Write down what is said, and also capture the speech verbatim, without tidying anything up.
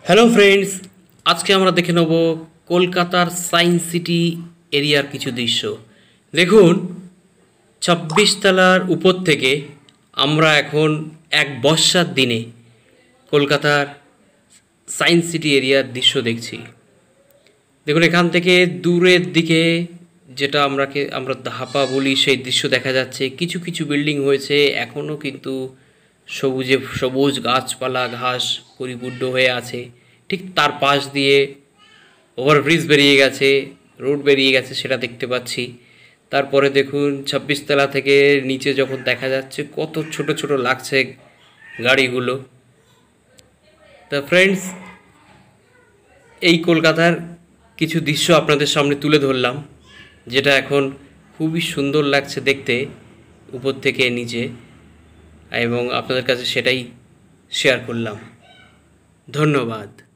Hello friends, আজকে আমরা দেখে নেব কলকাতার সায়েন্স সিটি এরিয়ার কিছু দৃশ্য। দেখুন, ছাব্বিশ তলার উপর থেকে আমরা এখন এক বর্ষার দিনে কলকাতার সায়েন্স সিটি এরিয়ার দৃশ্য দেখছি। দেখুন, এখান থেকে দূরের দিকে যেটা আমরাকে আমরা ধাপা বলি সেই দৃশ্য দেখা যাচ্ছে। কিছু কিছু বিল্ডিং হয়েছে, এখনও কিন্তু সবুজে সবুজ গাছপালা ঘাস পরিপূর্ণ হয়ে আছে। ঠিক তার পাশ দিয়ে ওভারব্রিজ বেরিয়ে গেছে, রোড বেরিয়ে গেছে, সেটা দেখতে পাচ্ছি। তারপরে দেখুন, ছাব্বিশ তলা থেকে নিচে যখন দেখা যাচ্ছে কত ছোট ছোট লাগছে গাড়িগুলো। তা ফ্রেন্ডস, এই কলকাতার কিছু দৃশ্য আপনাদের সামনে তুলে ধরলাম, যেটা এখন খুবই সুন্দর লাগছে দেখতে উপর থেকে নিচে, এবং আপনাদের কাছে সেটাই শেয়ার করলাম। ধন্যবাদ।